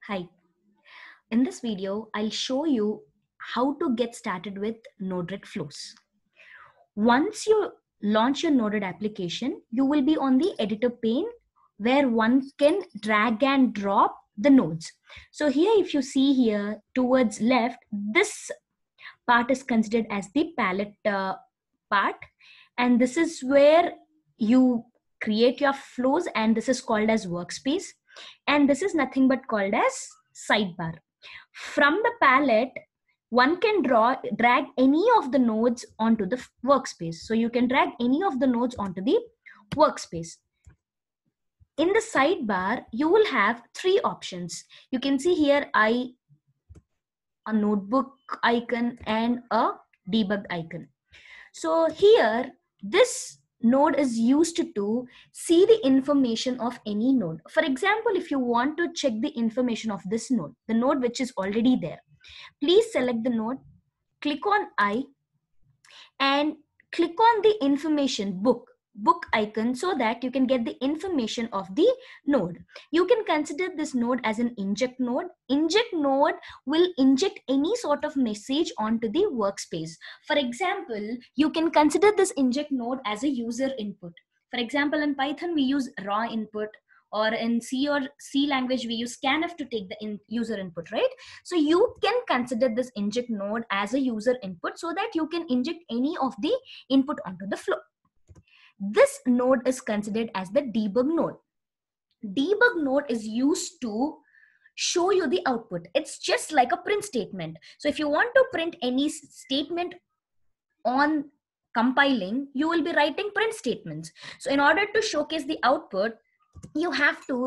Hi, in this video, I'll show you how to get started with Node-RED flows. Once you launch your Node-RED application, you will be on the editor pane where one can drag and drop the nodes. So here, if you see here towards left, this part is considered as the palette part, and this is where you create your flows, and this is called as workspace, and this is nothing but called as sidebar. From the palette, one can drag any of the nodes onto the workspace. So you can drag any of the nodes onto the workspace. In the sidebar, you will have three options. You can see here a notebook icon and a debug icon. So here, this node is used to see the information of any node. For example, if you want to check the information of this node, the node which is already there, please select the node, click on I, and click on the information book icon so that you can get the information of the node. You can consider this node as an inject node. Inject node will inject any sort of message onto the workspace. For example, you can consider this inject node as a user input. For example, in Python we use raw input, or in C or C language we use scanf to take the user input, right? So you can consider this inject node as a user input so that you can inject any of the input onto the flow. This node is considered as the debug node. Debug node is used to show you the output. It's just like a print statement. So if you want to print any statement on compiling, you will be writing print statements. So in order to showcase the output, you have to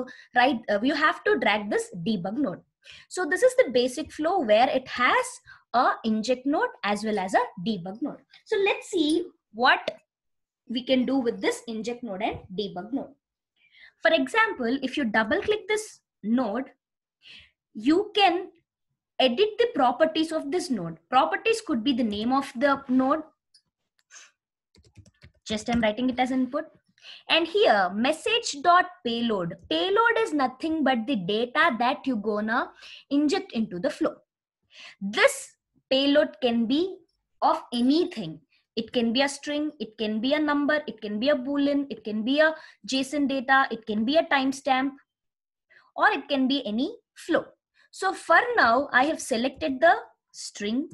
drag this debug node. So this is the basic flow where it has a inject node as well as a debug node. So let's see what we can do with this inject node and debug node. For example, if you double click this node, you can edit the properties of this node. Properties could be the name of the node. Just I'm writing it as input. And here, message.payload. Payload is nothing but the data that you're gonna inject into the flow. This payload can be of anything. It can be a string, it can be a number, it can be a boolean, it can be a JSON data, it can be a timestamp, or it can be any flow. So for now, I have selected the string,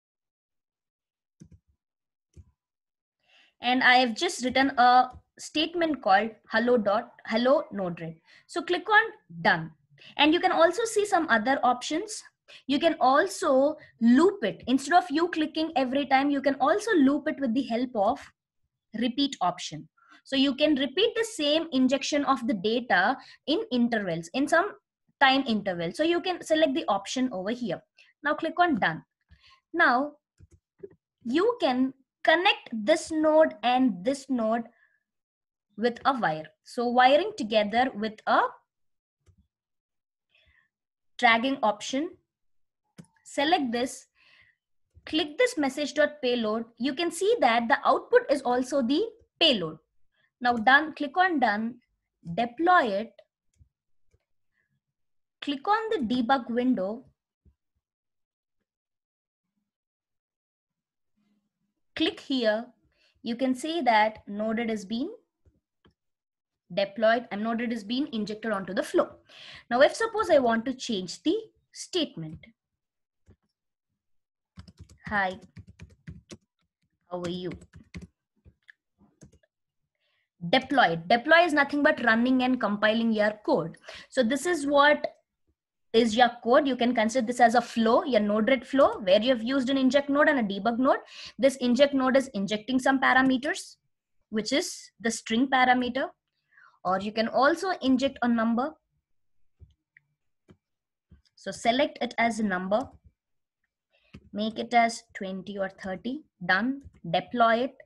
and I have just written a statement called hello Node-RED. So click on done. And you can also see some other options. You can also loop it. Instead of you clicking every time, you can also loop it with the help of repeat option. So you can repeat the same injection of the data in intervals, in some time interval. So you can select the option over here. Now click on done. Now you can connect this node and this node with a wire. So wiring together with a dragging option. Select this, click this message.payload. You can see that the output is also the payload. Now done, click on done, deploy it, click on the debug window, click here. You can see that Node-RED is being deployed and Node-RED is being injected onto the flow. Now if suppose I want to change the statement. Hi, how are you? Deploy is nothing but running and compiling your code. So this is what is your code. You can consider this as a flow, your Node-RED flow, where you have used an inject node and a debug node. This inject node is injecting some parameters, which is the string parameter, or you can also inject a number. So select it as a number, make it as 20 or 30, done, deploy it.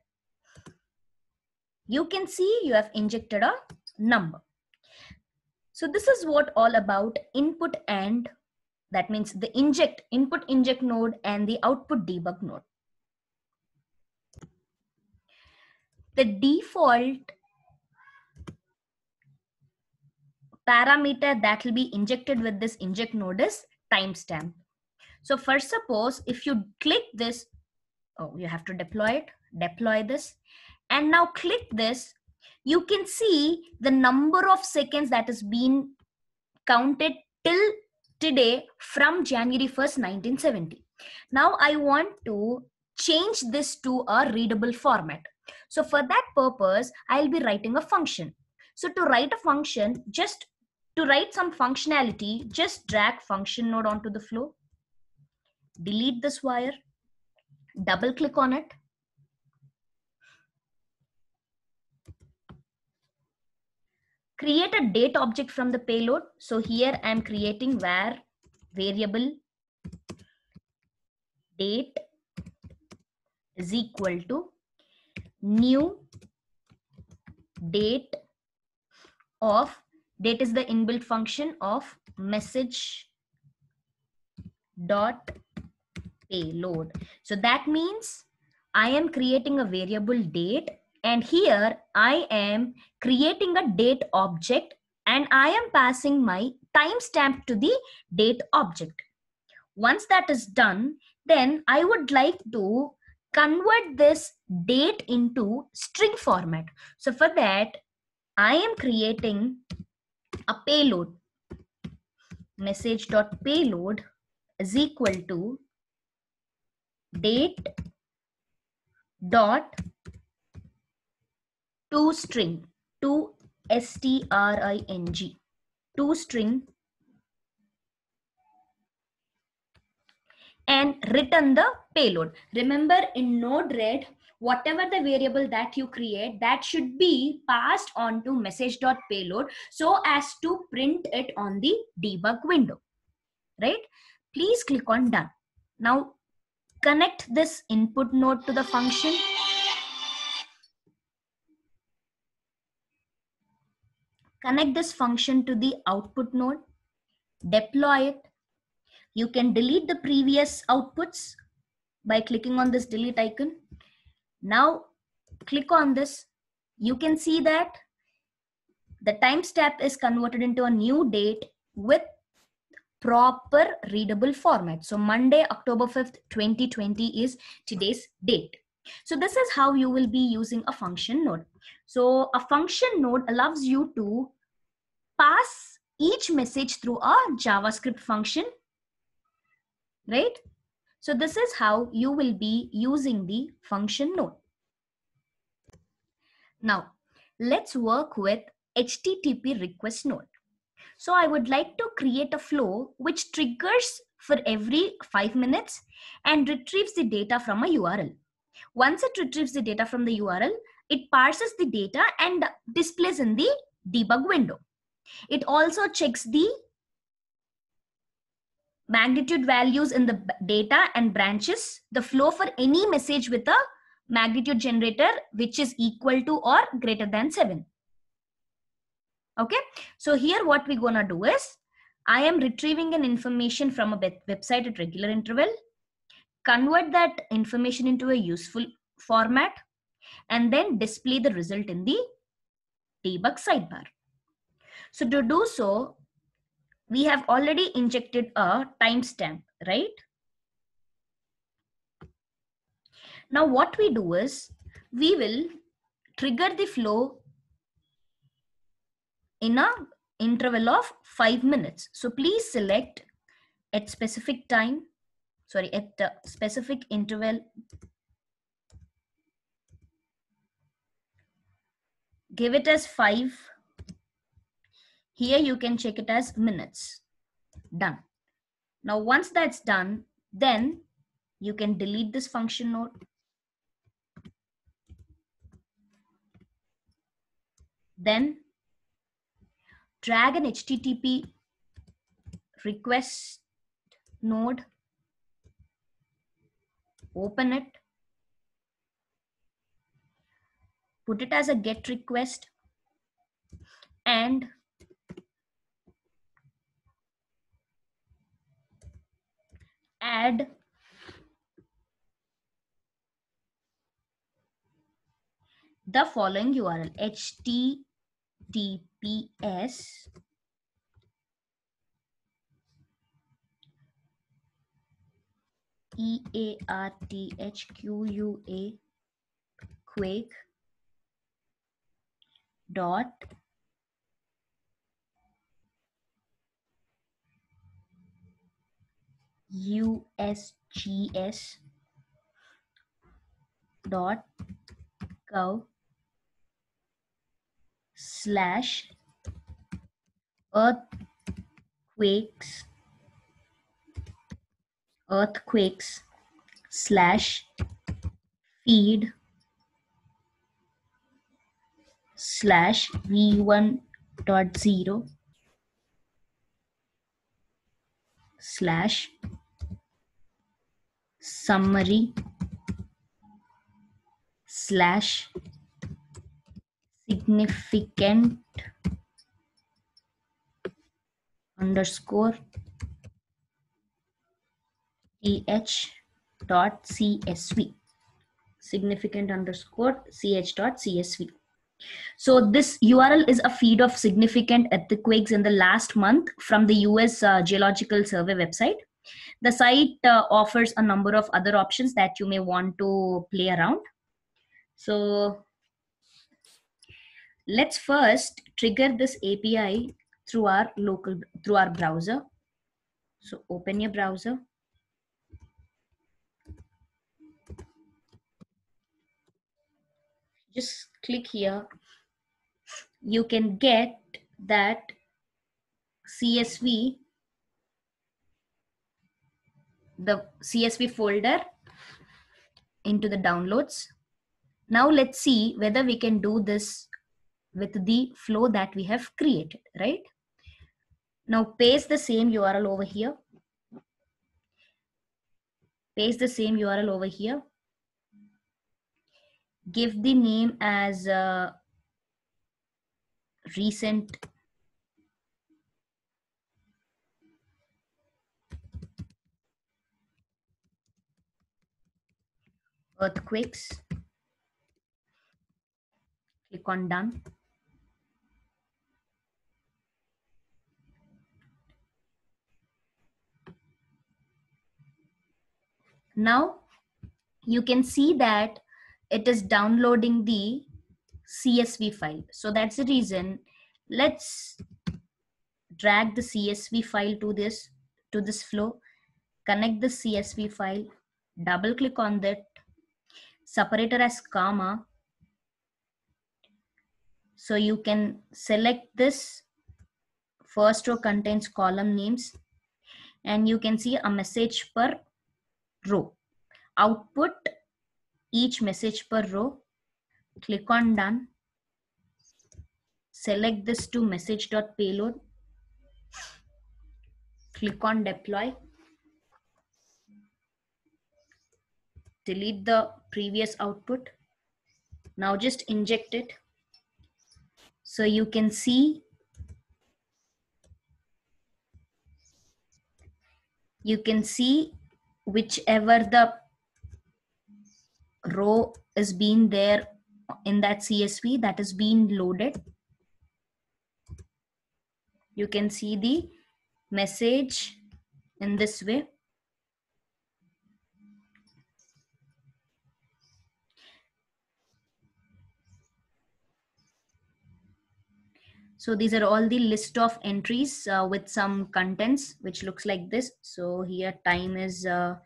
You can see you have injected a number. So this is what all about input, and that means the input inject node and the output debug node. The default parameter that will be injected with this inject node is timestamp. So first, suppose if you click this, oh, you have to deploy this, and now click this, you can see the number of seconds that has been counted till today from January 1st, 1970. Now I want to change this to a readable format. So for that purpose, I'll be writing a function. So to write a function, just to write some functionality, just drag function node onto the flow, delete this wire, double click on it, create a date object from the payload. So here I'm creating var variable date is equal to new date of, date is the inbuilt function of message dot payload. So that means I am creating a variable date, and here I am creating a date object, and I am passing my timestamp to the date object. Once that is done, then I would like to convert this date into string format. So for that, I am creating a payload, message.payload is equal to date dot toString, to string, toString, and return the payload. Remember, in Node-RED, whatever the variable that you create, that should be passed on to message.payload so as to print it on the debug window, right? Please click on done. Now connect this input node to the function. Connect this function to the output node, deploy it. You can delete the previous outputs by clicking on this delete icon. Now click on this. You can see that the timestamp is converted into a new date with proper readable format. So Monday, October 5th, 2020 is today's date. So this is how you will be using a function node. So a function node allows you to pass each message through a JavaScript function, right? So this is how you will be using the function node. Now let's work with HTTP request node. So I would like to create a flow which triggers for every 5 minutes and retrieves the data from a URL. Once it retrieves the data from the URL, it parses the data and displays in the debug window. It also checks the magnitude values in the data and branches the flow for any message with a magnitude generator which is equal to or greater than 7. Okay, so here what we're gonna do is, I am retrieving an information from a website at regular interval, convert that information into a useful format, and then display the result in the debug sidebar. So to do so, we have already injected a timestamp, right? Now what we do is, we will trigger the flow in a interval of 5 minutes. So please select at specific time, at the specific interval, give it as 5. Here you can check it as minutes. Done. Now once that's done, then you can delete this function node. Then drag an HTTP request node, open it, put it as a GET request, and add the following URL: https EARTHQUA Quake dot USGS dot gov slash earthquakes slash feed slash v1.0 slash summary slash significant underscore th dot csv, significant underscore ch dot csv. So this URL is a feed of significant earthquakes in the last month from the US Geological Survey website. The site offers a number of other options that you may want to play around. So let's first trigger this API through our browser. So open your browser. Just click here. You can get that CSV, the CSV folder into the downloads. Now let's see whether we can do this with the flow that we have created, right? Now paste the same URL over here. Paste the same URL over here. Give the name as recent earthquakes. Click on done. Now you can see that it is downloading the CSV file. So that's the reason. Let's drag the CSV file to this flow. Connect the CSV file. Double click on that. Separator as comma. So you can select this. First row contains column names, and you can see a message per row. Output each message per row. Click on done. Select this to message.payload. Click on deploy. Delete the previous output. Now just inject it. So you can see whichever the row is being there in that CSV that is being loaded. You can see the message in this way. So these are all the list of entries with some contents, which looks like this. So here time is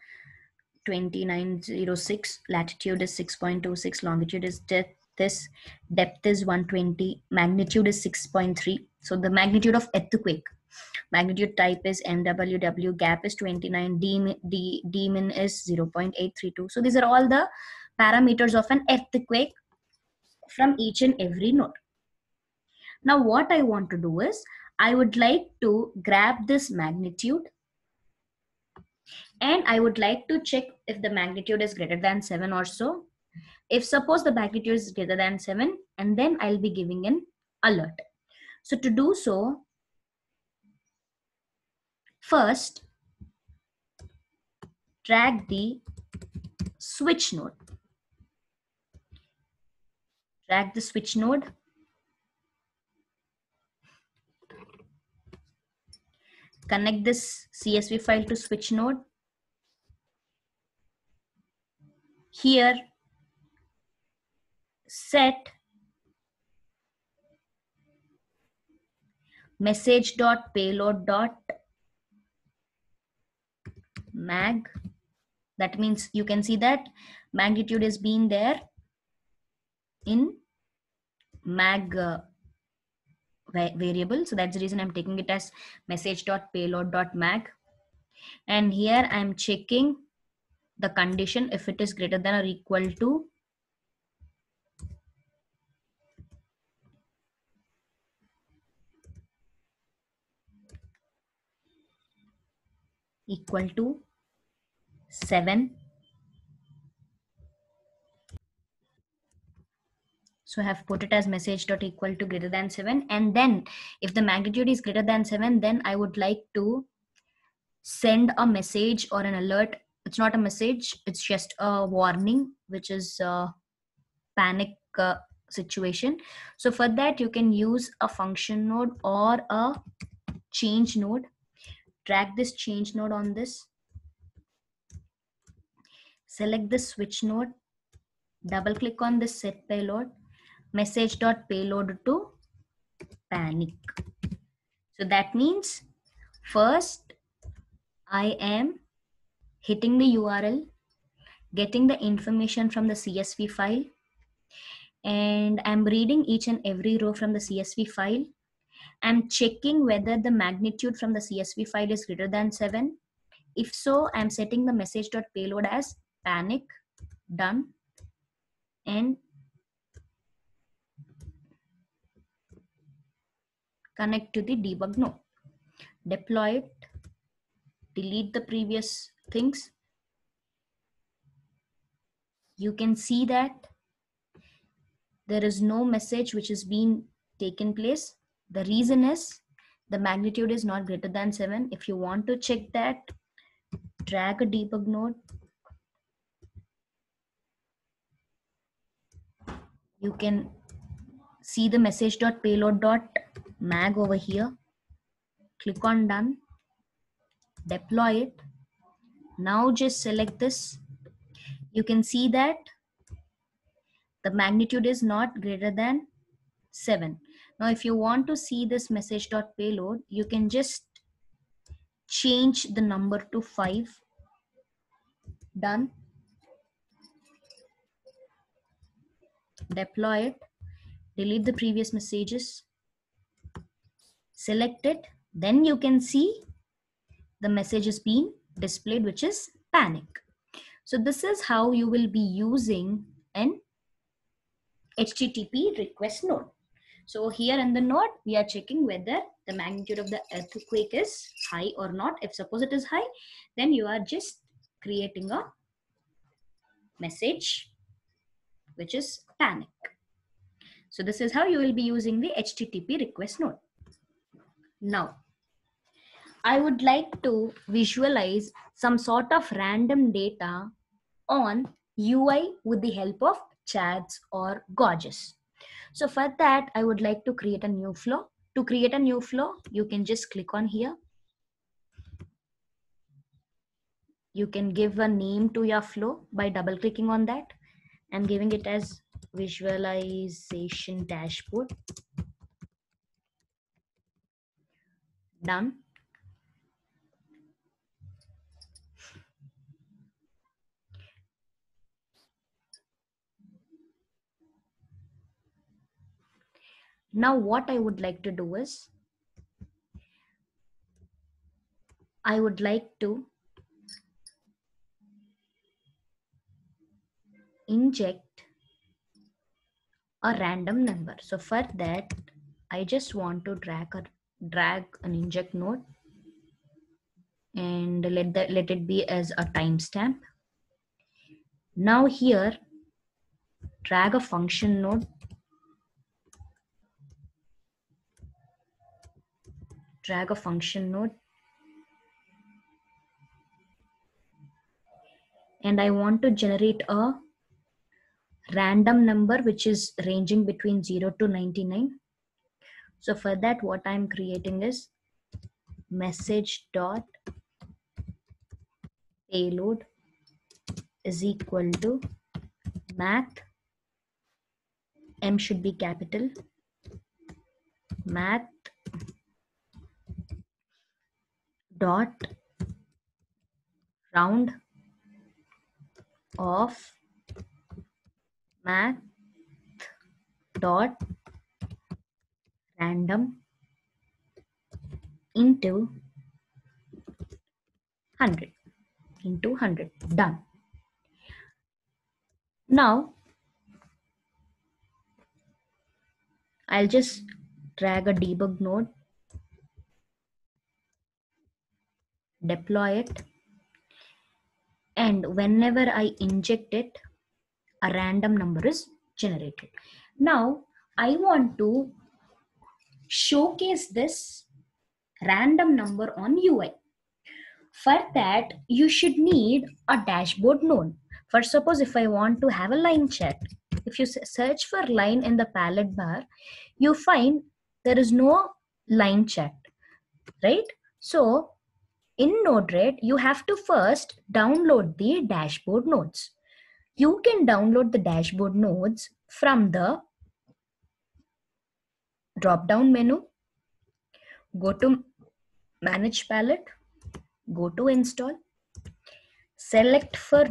2906, latitude is 6.26, longitude is this, depth is 120, magnitude is 6.3. So the magnitude of earthquake, magnitude type is MWW, gap is 29, D min is 0.832. So these are all the parameters of an earthquake from each and every node. Now what I want to do is, I would like to grab this magnitude, and I would like to check if the magnitude is greater than 7 or so. If suppose the magnitude is greater than 7, and then I'll be giving an alert. So to do so, first drag the switch node. Drag the switch node. Connect this CSV file to switch node. here set message.payload.mag. That means you can see that magnitude is being there in mag variable. So that's the reason I'm taking it as message.payload.mag. And here I'm checking the condition if it is greater than or equal to equal to 7. So I have put it as message dot equal to greater than 7. And then if the magnitude is greater than 7, then I would like to send a message or an alert. It's not a message, it's just a warning, which is a panic situation. So for that, you can use a function node or a change node. Drag this change node on this. Select the switch node. Double click on this set payload. Message.payload to panic. So that means first I am hitting the URL, getting the information from the CSV file, and I'm reading each and every row from the CSV file. I'm checking whether the magnitude from the CSV file is greater than 7. If so, I'm setting the message.payload as panic. Done. And connect to the debug node. Deploy it. Delete the previous things. You can see that there is no message which is being taken place. The reason is the magnitude is not greater than 7. If you want to check that, drag a debug node. You can see the message.payload.mag over here. Click on done. Deploy it. Now just select this. You can see that the magnitude is not greater than 7. Now if you want to see this message.payload, you can just change the number to 5. Done. Deploy it. Delete the previous messages. Select it. Then you can see the message is being displayed, which is panic. So this is how you will be using an HTTP request node. So here in the node, we are checking whether the magnitude of the earthquake is high or not. If suppose it is high, then you are just creating a message, which is panic. So this is how you will be using the HTTP request node. Now, I would like to visualize some sort of random data on UI with the help of chats or Gorgias. So for that, I would like to create a new flow. To create a new flow, you can just click on here. You can give a name to your flow by double clicking on that. I'm giving it as visualization dashboard. Done. Now what I would like to do is, I would like to inject a random number. So for that, I just want to drag an inject node and let it be as a timestamp. Now here, drag a function node. Drag a function node. And I want to generate a random number which is ranging between 0 to 99. So for that, what I'm creating is message.payload is equal to math, M should be capital, math dot round off math dot random into 100 into 100. Done. Now I'll just drag a debug node, deploy it, and whenever I inject it, a random number is generated. Now I want to showcase this random number on UI. For that, you should need a dashboard node. For suppose if I want to have a line chat, if you search for line in the palette bar, you find there is no line chat, right? So in Node-RED, you have to first download the dashboard nodes. You can download the dashboard nodes from the drop-down menu, go to Manage Palette, go to Install, select for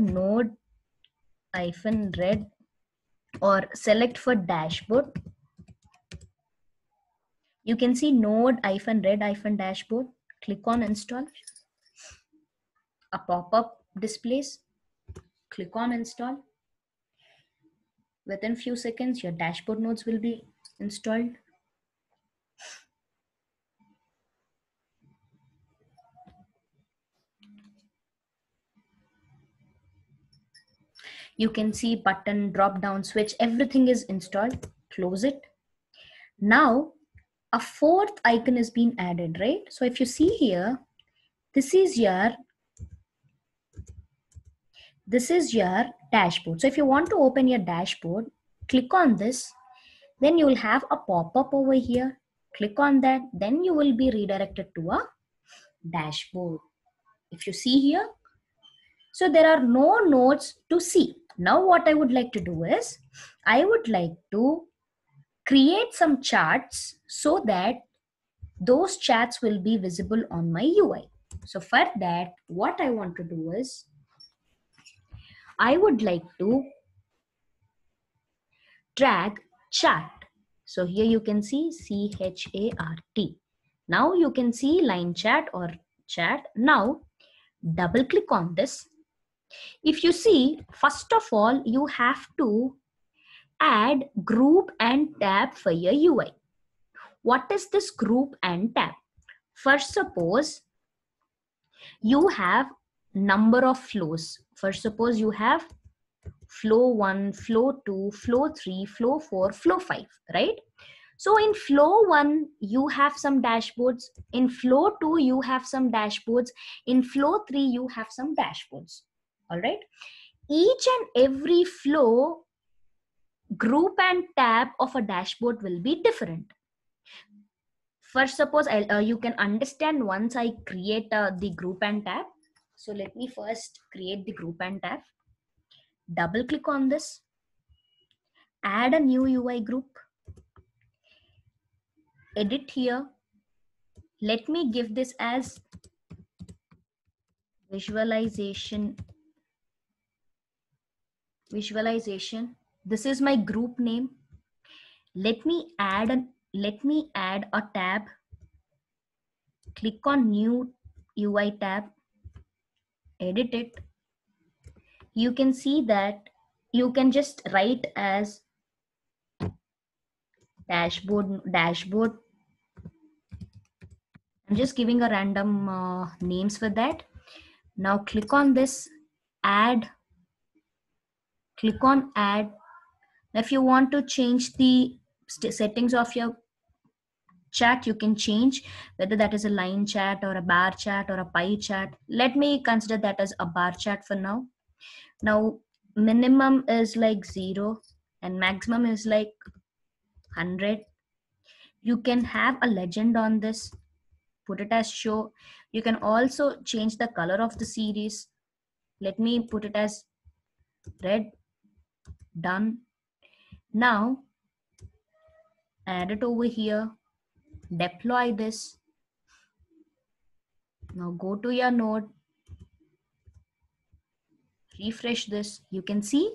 Node-RED or select for dashboard. You can see Node-RED-dashboard. Click on Install. A pop-up displays. Click on Install. Within few seconds, your dashboard nodes will be installed. You can see button, drop down switch, everything is installed. Close it. Now a fourth icon is being added, right? So if you see here, this is your dashboard. So if you want to open your dashboard, click on this, then you will have a pop-up over here. Click on that, then you will be redirected to a dashboard. If you see here, so there are no nodes to see. Now what I would like to do is, I would like to create some charts so that those charts will be visible on my UI. So for that, what I want to do is, I would like to drag chart. So here you can see C-H-A-R-T. Now you can see line chat or chat. Now double click on this. If you see, first of all, you have to add group and tab for your UI. What is this group and tab? First, suppose you have number of flows. First, suppose you have flow 1, flow 2, flow 3, flow 4, flow 5, right? So in flow 1, you have some dashboards. In flow 2, you have some dashboards. In flow 3, you have some dashboards. All right. Each and every flow, group and tab of a dashboard will be different. First, suppose you can understand once I create the group and tab. So let me first create the group and tab. Double click on this. Add a new UI group. Edit here. Let me give this as visualization. This is my group name. Let me add a tab. Click on new UI tab. Edit it. You can see that you can just write as dashboard. I'm just giving a random names for that. Now click on this, add. Click on add. If you want to change the settings of your chat, you can change whether that is a line chat or a bar chat or a pie chat. Let me consider that as a bar chat for now. Now minimum is like 0 and maximum is like 100. You can have a legend on this, put it as show. You can also change the color of the series. Let me put it as red. Done. Now add it over here, deploy this. Now go to your node, refresh this. You can see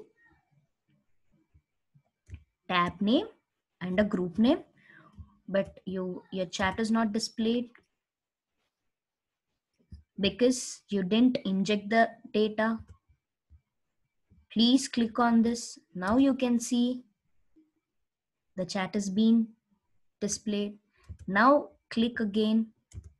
tab name and a group name, but your chat is not displayed because you didn't inject the data. Please click on this. Now you can see the chat is being displayed. Now click again.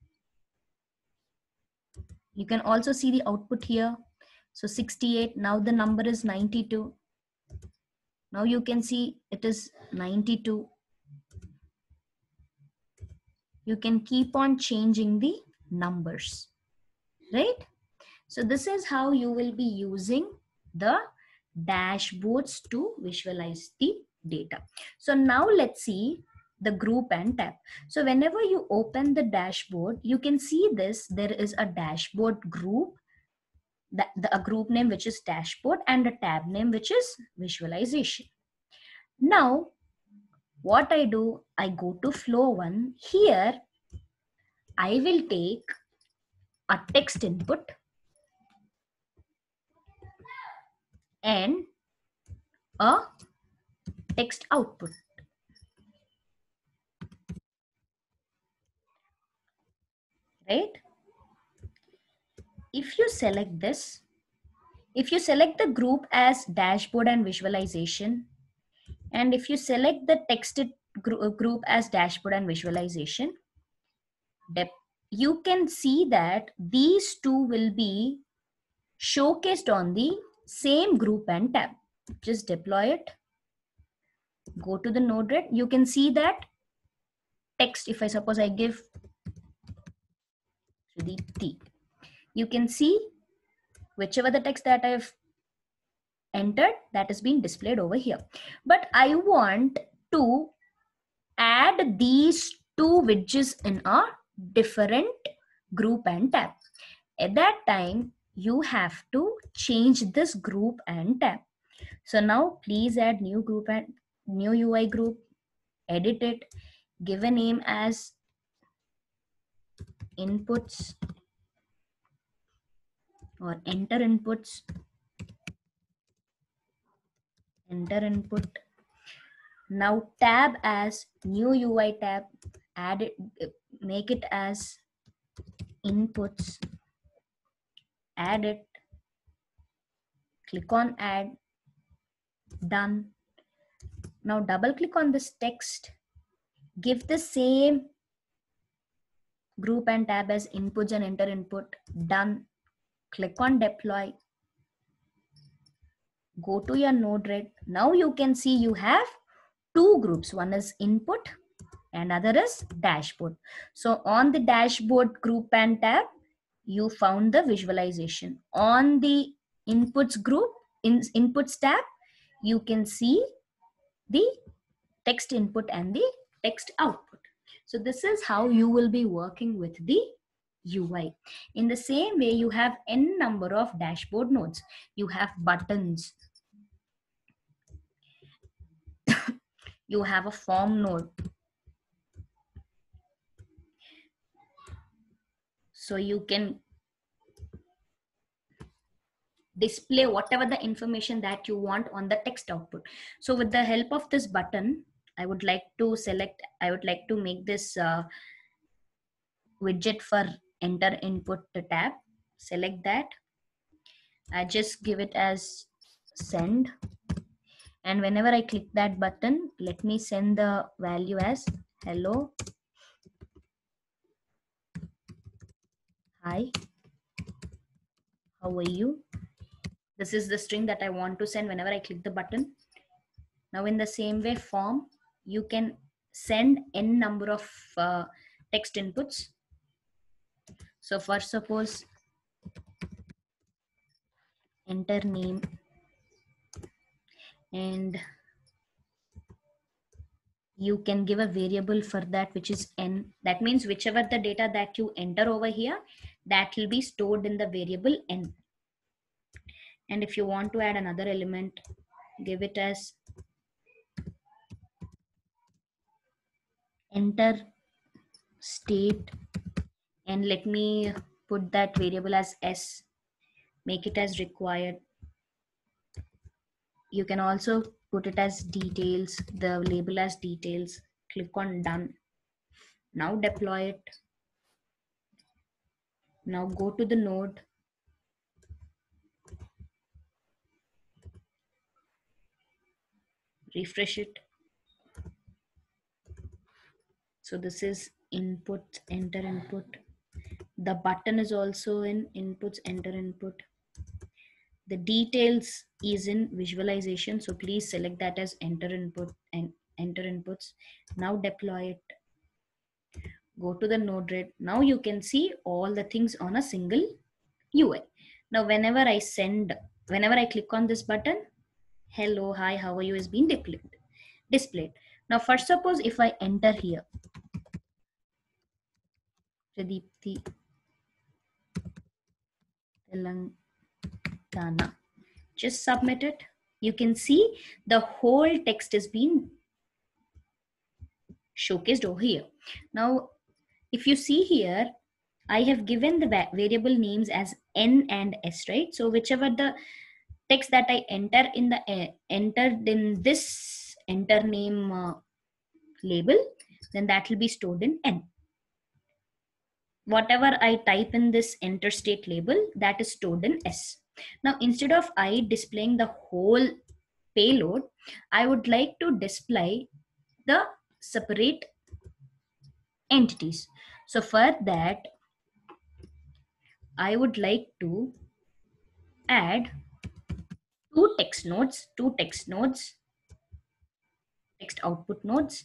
You can also see the output here. So 68, now the number is 92. Now you can see it is 92. You can keep on changing the numbers, right? So this is how you will be using the dashboards to visualize the data. So now let's see the group and tab. So whenever you open the dashboard, you can see this, there is a dashboard group, a group name which is dashboard and a tab name which is visualization. Now what I do, I go to flow 1. Here I will take a text input and a text output. Right? If you select this, if you select the group as dashboard and visualization, and if you select the texted group as dashboard and visualization, you can see that these two will be showcased on the same group and tab. Just deploy it. Go to the Node-RED. You can see that text, if I suppose I give the T, you can see whichever the text that I've entered, that is being displayed over here. But I want to add these two widgets in a different group and tab. At that time, you have to change this group and tab. So now please add new group and new UI group, edit it, give a name as inputs or enter inputs, enter input. Now tab as new UI tab, add it, make it as inputs, add it, click on add, done. Now double click on this text, give the same group and tab as inputs and enter input, done. Click on deploy, go to your Node-RED. Now you can see you have two groups, one is input and other is dashboard. So on the dashboard group and tab, you found the visualization. On the inputs group, inputs tab, you can see the text input and the text output. So this is how you will be working with the UI. In the same way, you have n number of dashboard nodes. You have buttons. You have a form node. So you can display whatever the information that you want on the text output. So with the help of this button, I would like to make this widget for enter input tab. Select that. I just give it as send. And whenever I click that button, let me send the value as hello, hi, how are you? This is the string that I want to send whenever I click the button. Now in the same way, form, you can send n number of text inputs. So for suppose enter name and you can give a variable for that which is n. That means whichever the data that you enter over here, that will be stored in the variable n. And if you want to add another element, give it as enter state, and let me put that variable as s, make it as required. You can also put it as details, the label as details. Click on done. Now deploy it. Now go to the node, refresh it. So this is input, enter input. The button is also in inputs, enter input. The details is in visualization, so please select that as enter input and enter inputs. Now deploy it. Go to the Node-RED. Now you can see all the things on a single UI. Now whenever I click on this button, hello, hi, how are you is being displayed. Now first suppose if I enter here, Pradeepti Telangana, just submit it. You can see the whole text is being showcased over here. Now if you see here, I have given the variable names as n and s, right? So whichever the text that I entered in this enter name label, then that will be stored in n. Whatever I type in this enter state label, that is stored in s. Now instead of I displaying the whole payload, I would like to display the separate entities. So for that, I would like to add two text text output nodes.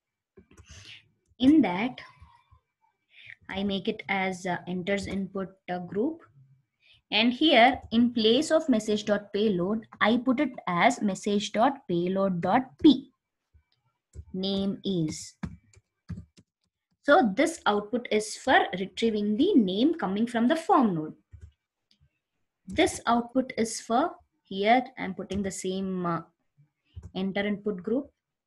In that, I make it as enters input group. And here in place of message.payload, I put it as message.payload.p. Name is. So this output is for retrieving the name coming from the form node. This output is for, here I'm putting the same enter input group,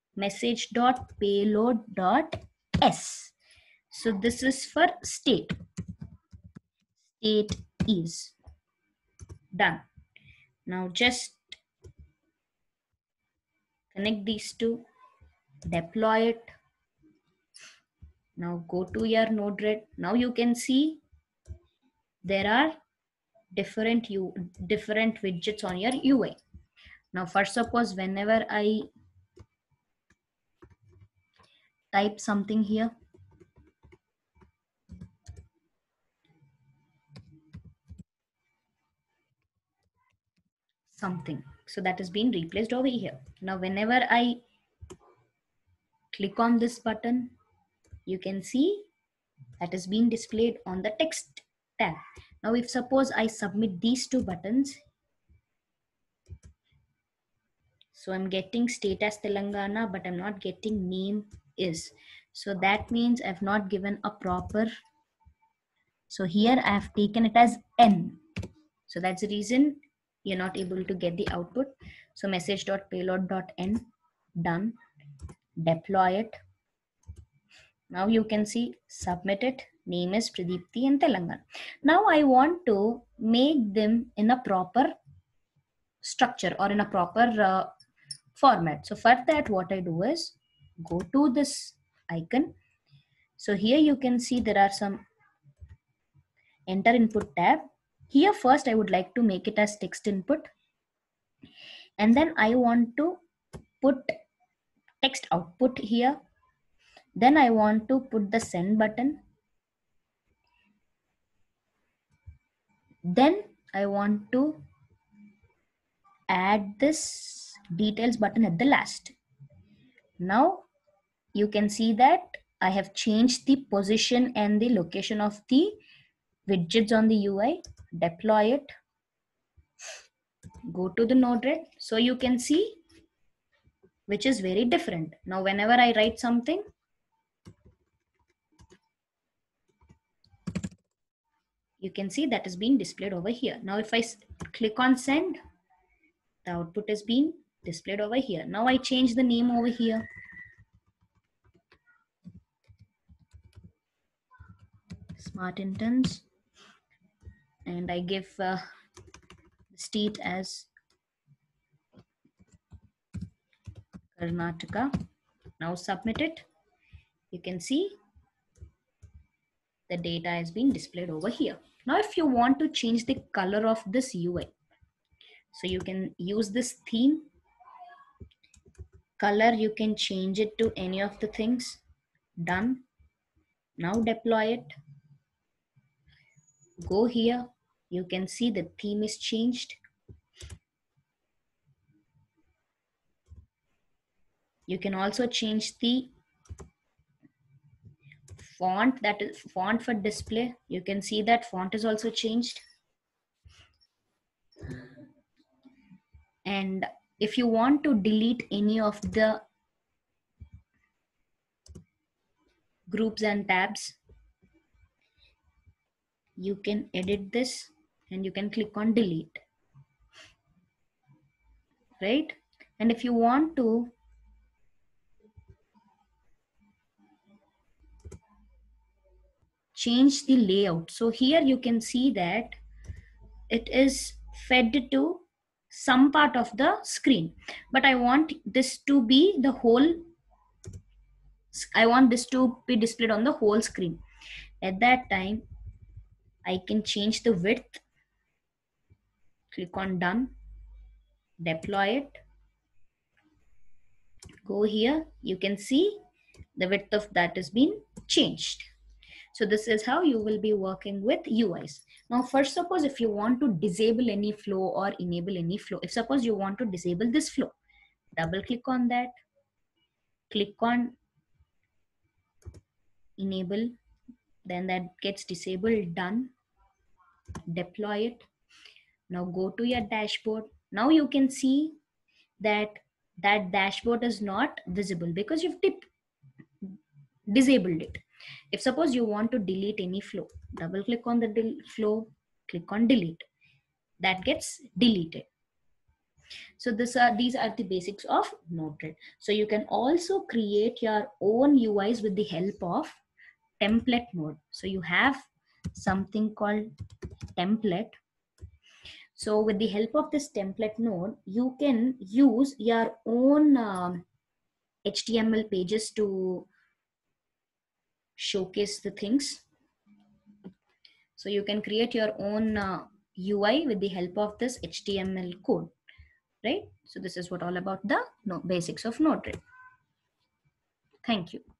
message.payload.s. So this is for state. State is done. Now just connect these two, deploy it. Now go to your Node-RED. Now you can see there are different widgets on your UI. Now first suppose whenever I type something here, something, so that is being replaced over here. Now whenever I click on this button, you can see that is being displayed on the text tab. Now if suppose I submit these two buttons, so I'm getting state as Telangana, but I'm not getting name is. So that means I've not given a proper. So here I have taken it as N. So that's the reason you're not able to get the output. So message.payload.n, done, deploy it. Now you can see submit it. Name is Pradeepti and Telangana. Now I want to make them in a proper structure or in a proper format. So for that, what I do is go to this icon. So here you can see there are some enter input tab. Here first I would like to make it as text input, and then I want to put text output here. Then I want to put the send button. Then I want to add this details button at the last. Now you can see that I have changed the position and the location of the widgets on the UI. Deploy it. Go to the Node-RED. So you can see which is very different. Now whenever I write something, you can see that is being displayed over here. Now if I click on send, the output is being displayed over here. Now I change the name over here. Smart Interns, and I give state as Karnataka. Now submit it. You can see the data has been displayed over here. Now if you want to change the color of this UI, so you can use this theme color, you can change it to any of the things. Done. Now deploy it. Go here. You can see the theme is changed. You can also change the font, that is font for display. You can see that font is also changed. And if you want to delete any of the groups and tabs, you can edit this and you can click on delete, right? And if you want to change the layout, so here you can see that it is fed to some part of the screen, but I want this to be the whole, I want this to be displayed on the whole screen. At that time, I can change the width, click on done, deploy it, go here, you can see the width of that has been changed. So this is how you will be working with UIs. Now first, suppose if you want to disable any flow or enable any flow, if suppose you want to disable this flow, double click on that, click on enable, then that gets disabled, done, deploy it. Now go to your dashboard. Now you can see that that dashboard is not visible because you've disabled it. If suppose you want to delete any flow, double click on the flow, click on delete, that gets deleted. So these are the basics of Node-RED. So you can also create your own UIs with the help of template node. So you have something called template. So with the help of this template node, you can use your own HTML pages to showcase the things. So you can create your own UI with the help of this HTML code, right? So this is what all about the basics of Node-RED. Thank you.